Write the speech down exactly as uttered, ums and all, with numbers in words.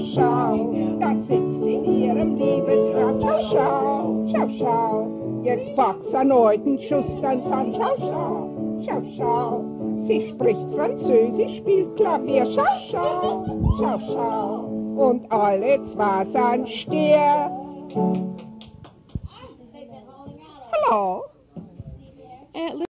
schau, da sitzt sie in ihrem Liebesrad. Schau, schau, schau, schau, jetzt packt's an heuten Schustern an. Schau, schau, schau, schau, sie spricht Französisch, spielt Klavier. Schau, schau, schau, schau, und alle zwei sind Stier. Hallo?